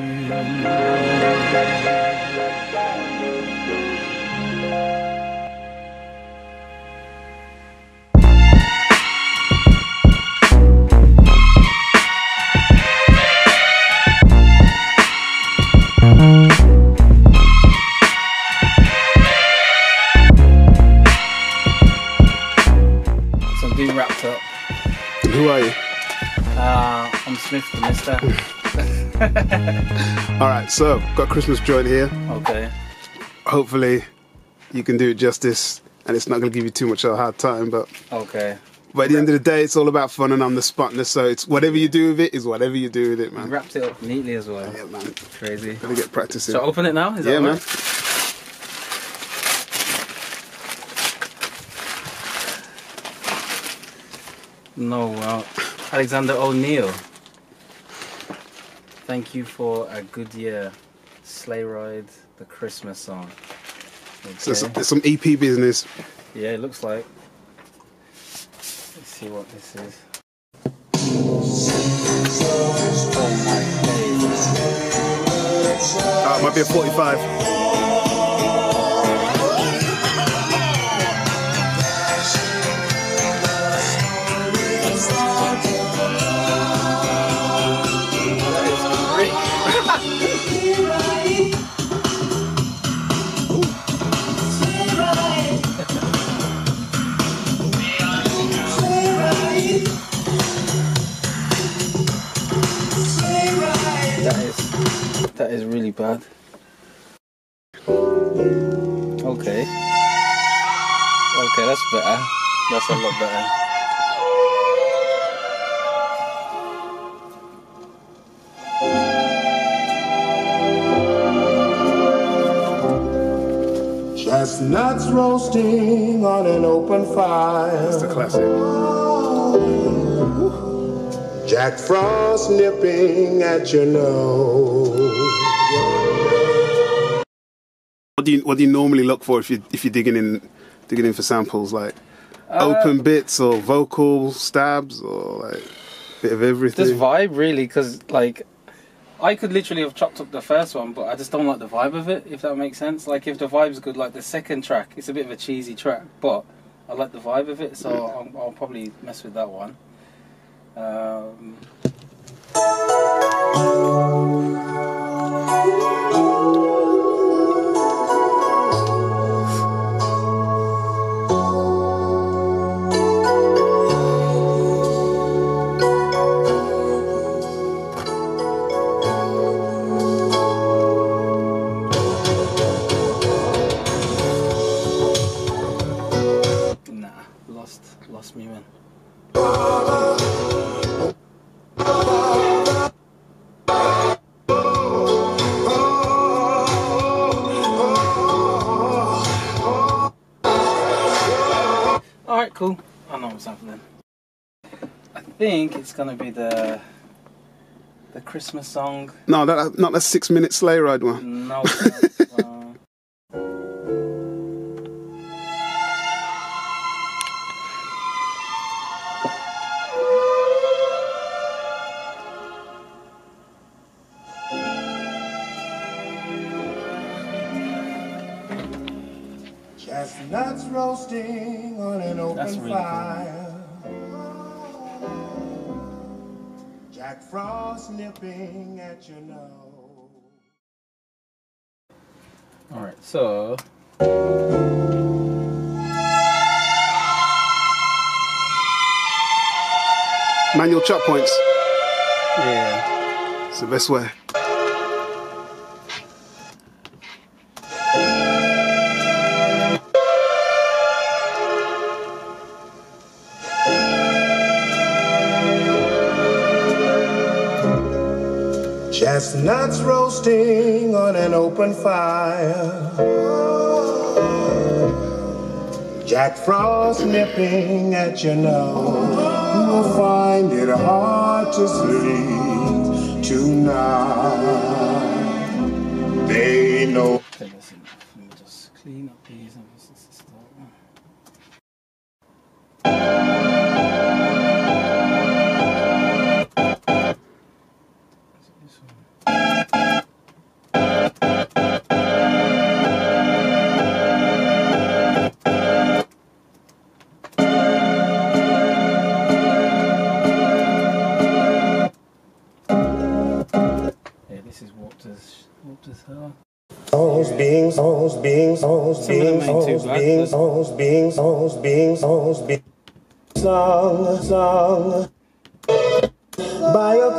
Wrapped up. Who are you? I'm Smith the Mister. Alright, so got a Christmas joint here. Okay. Hopefully you can do it justice and it's not going to give you too much of a hard time, but okay. But at the end of the day, it's all about fun and I'm the spontness, so it's whatever you do with it is whatever you do with it, man. You wrapped it up neatly as well. Yeah, man. Crazy. Gotta get practicing. So open it now? Is that man. No, well, Alexander O'Neill. Thank you for a good year. Sleigh Ride, the Christmas song. Okay. So there's some EP business. Yeah, it looks like. Let's see what this is. Oh my days. Might be a 45. That is really bad. Okay. Okay, that's better. That's a lot better. Chestnuts roasting on an open fire. That's the classic. Jack Frost nipping at your nose. What do you normally look for if you're digging in for samples, like open bits or vocal stabs or like a bit of everything? Just vibe really, because like I could literally have chopped up the first one, but I just don't like the vibe of it, if that makes sense. Like if the vibe's good, like the second track, it's a bit of a cheesy track, but I like the vibe of it, so I'll probably mess with that one. Nah, lost me, man. Alright, cool. I know what's happening. I think it's gonna be the Christmas song. No, not that 6-minute sleigh ride one. No. Chestnuts roasting on an open really fire. Jack Frost nipping at your nose. Alright, so Manual chop points. yeah. It's the best way. Chestnuts roasting on an open fire. Jack Frost nipping at your nose. You'll find it hard to sleep tonight. They know. Okay, listen, let me just clean up these and this is the start one. This one. This is warped as hell. Souls being souls being souls being souls being souls being souls being souls being sung by a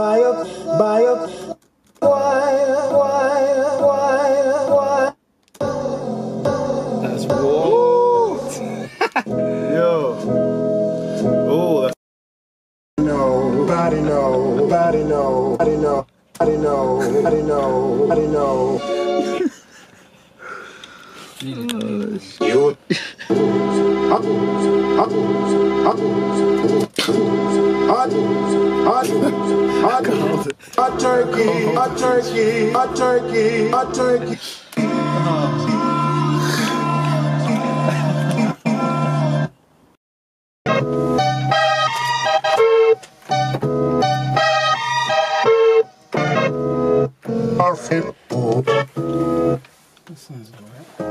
why. That's warped. Yo. Oh. Nobody know, nobody know, nobody know, nobody know, nobody know, nobody know. You a turkey, a turkey, a turkey, a turkey. Perfect. That sounds alright.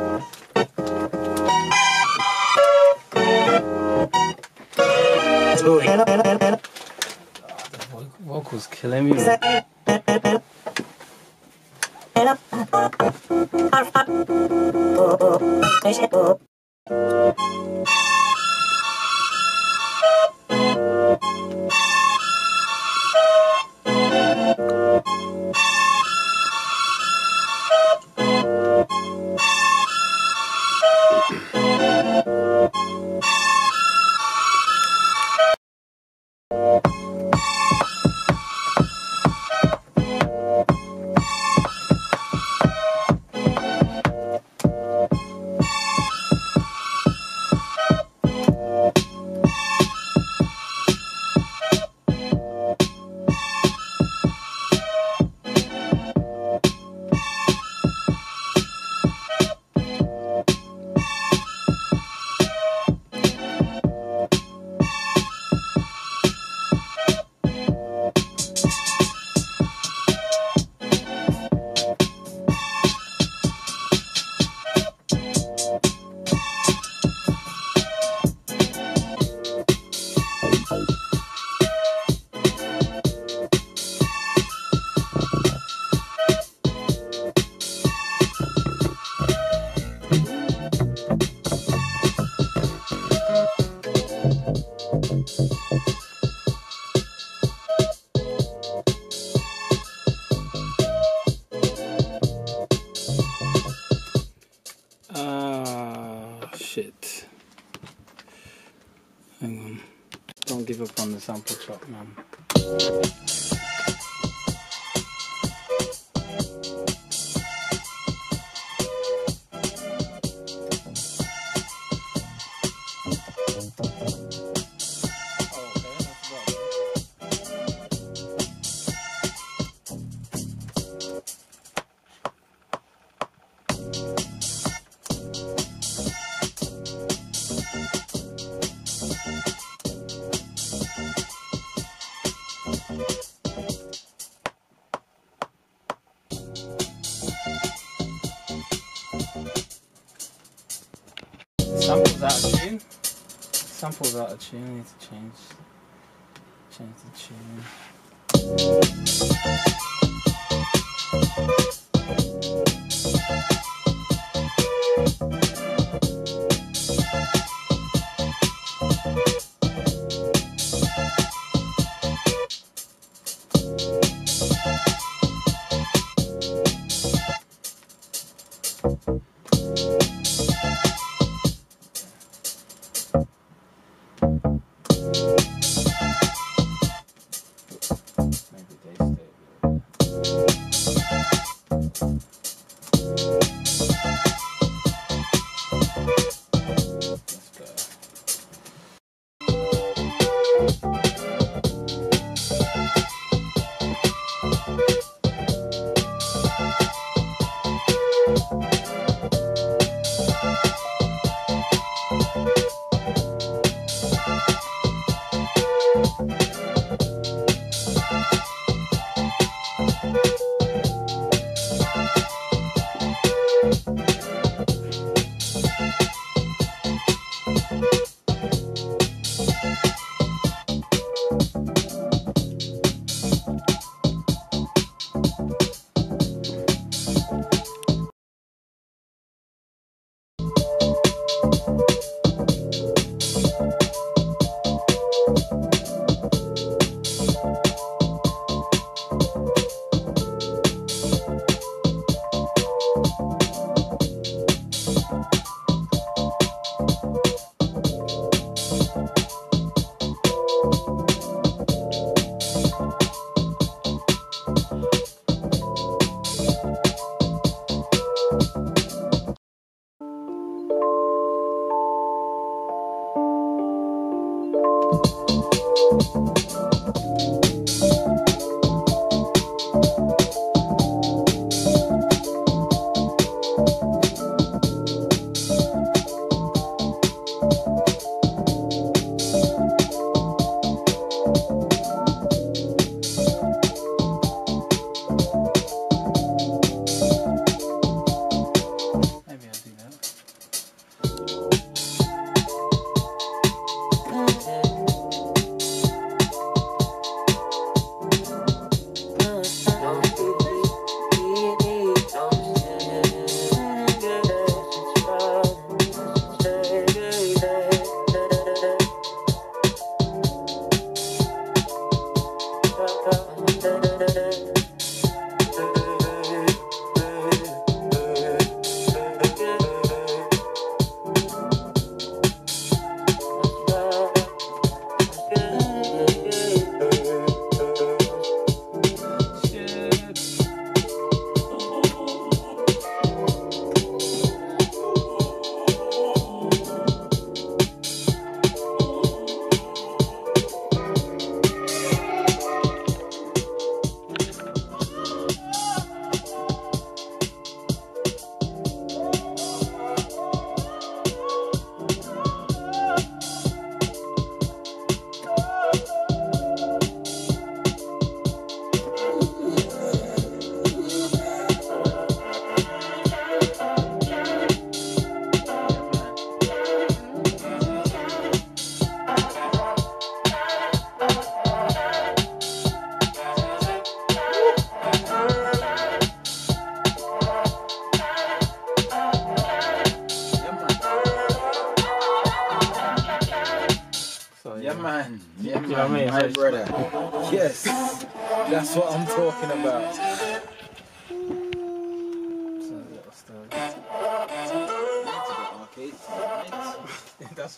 The vocals killing me. Shit. Hang on. Don't give up on the sample chop, man. Sample's out of tune. Sample's out of tune. I need to change the tune. Maybe they stay. You know what I mean? My brother. Yes, that's what I'm talking about. That's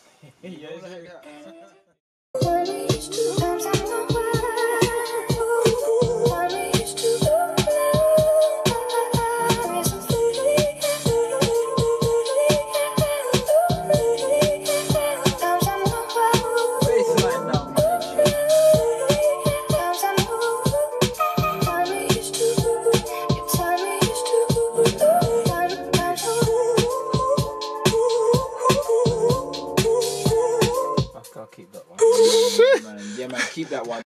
I'll keep that one. yeah, man, keep that one.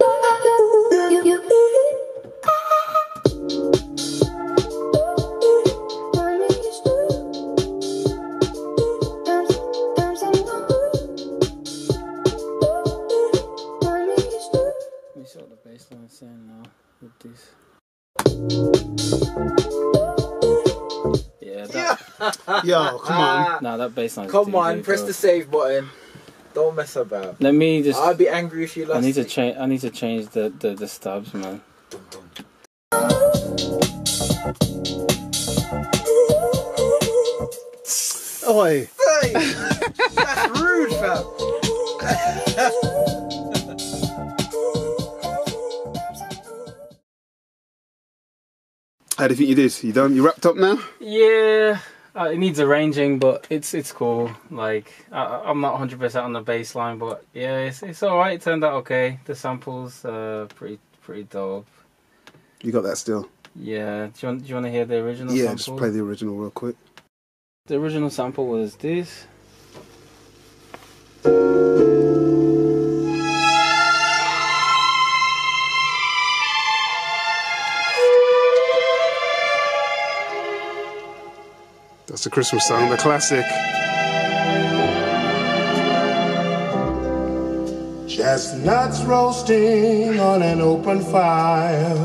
Let me see what the bass line is saying now with this. Yeah, that. Yo, come on. Nah, that bass line. Come on, press the save button. Don't mess about. Let me just. I'll be angry if you lost. I need to change. I need to change the stabs, man. Oi. Hey, that's rude, fam. How do you think you did? You done? You wrapped up now? Yeah, it needs arranging, but it's cool. Like I'm not 100% on the bass line, but yeah, it's all right. It turned out okay. The samples pretty dope. You got that still? Yeah. Do you want to hear the original? Yeah, sample? just play the original real quick. The original sample was this. That's the Christmas song, the classic. Chestnuts roasting on an open fire.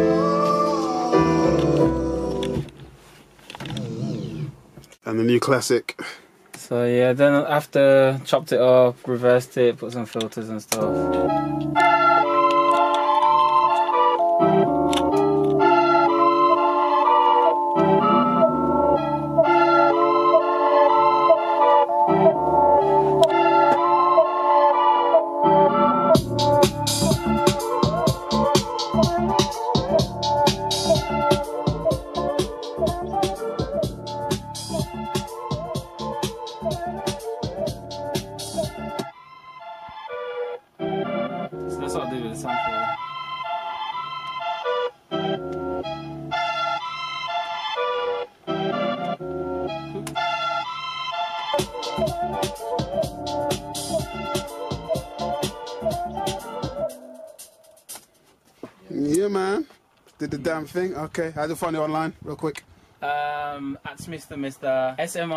And the new classic. So yeah, then after chopped it up, reversed it, put some filters and stuff. So that's what I do with the sample. Yeah, man. Did the damn thing. Okay. How do you find it online, real quick? At SmithTheMister,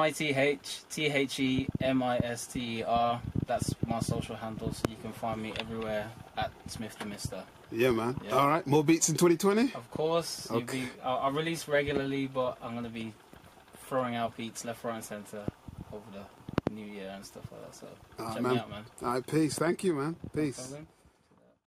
SmithTheMister. That's my social handle, so you can find me everywhere at SmithTheMister. Yeah, man. Yeah. All right. More beats in 2020? Of course. Okay. I release regularly, but I'm gonna be throwing out beats left, right, and centre over the new year and stuff like that. So check me out, man. All right. Peace. Thank you, man. Peace. No problem.